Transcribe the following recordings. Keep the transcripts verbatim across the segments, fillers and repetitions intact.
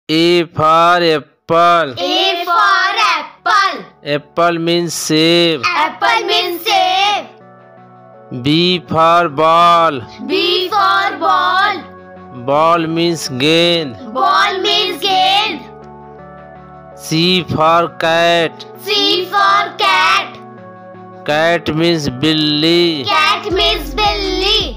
A for apple. A for apple. Apple means save. Apple means save. B for ball. B for ball. Ball means gain. Ball means gain. C for cat. C for cat. Cat means billy. Cat means billy.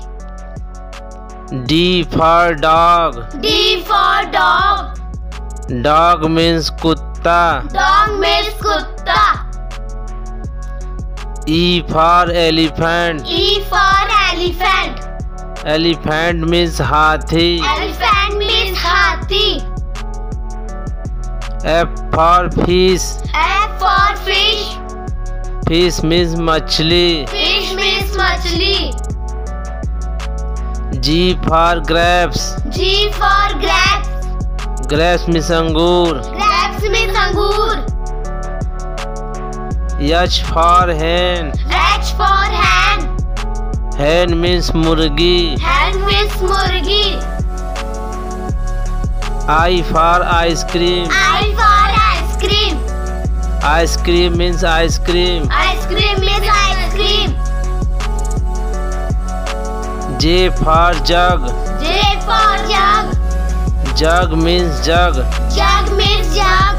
D for dog. D for dog. Dog means kutta. Dog means kutta. E for elephant. E for elephant. Elephant means hathi. Elephant means hathi. F for fish. F for fish. Fish means machli. Fish means machli. G for grapes. G for grapes. Grapes means angur. Grapes means angur. H for hen. H for hen. Hen means murgi. Hen means murgi. I for ice cream. I for ice cream. Ice cream means ice cream. Ice cream means ice cream. J for jug. J for jug. Jug means jug. Jug means jug.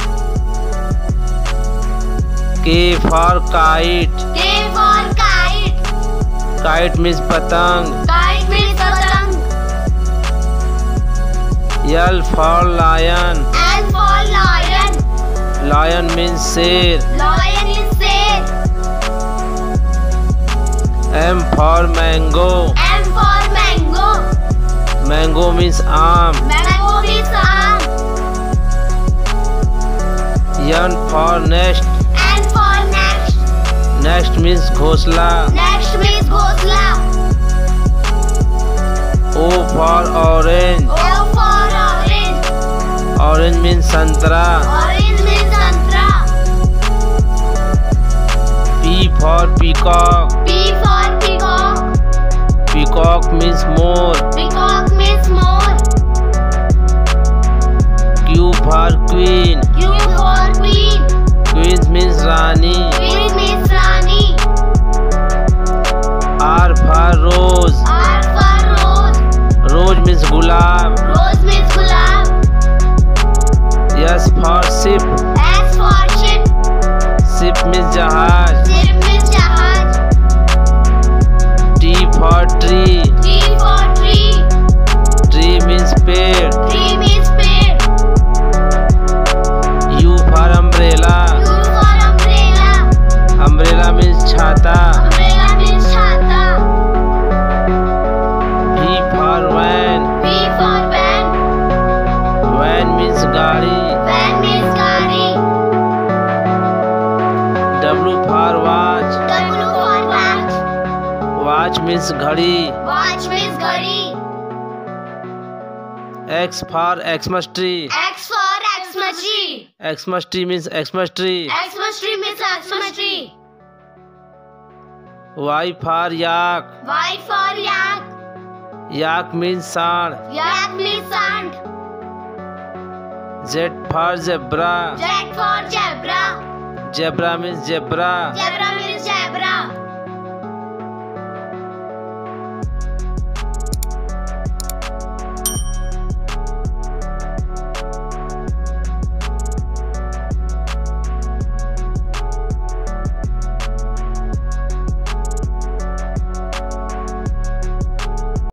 K for kite. K for kite. Kite means patang. Kite means patang. L for lion. L for lion. Lion means sher. Lion is sher. M for mango. M for mango. Mango means aam. Mango means aam. N for nest. N for next. Nest means ghosla. Next means ghosla. O for orange. O for orange. Orange means santra. Orange means santra. P for peacock. P for peacock. Peacock means more. Peacock means more. Q for queen. Q for queen. Queen means rani. Queen means rani. R for rose. R for rose. Rose means gulab. Rose means gulab. S for ship. S for ship. Ship means jahaz. Ship means jahaz. T for tree. T for tree. Tree means ped. Tree means ped. U for umbrella. U for umbrella. Umbrella means छाता. Umbrella means chhata. V for van. V for van. Van means गाड़ी. Van means gari. W for watch. W for watch. Watch means घड़ी. Watch means घड़ी. X for Xmas tree. X for Xmas tree. Xmas tree means Xmas tree. Xmas tree means Xmas tree. Y for yak. Y for yak. Yak means sand. Yak means sand. Z for zebra. Z for zebra. Zebra means zebra. Zebra means zebra.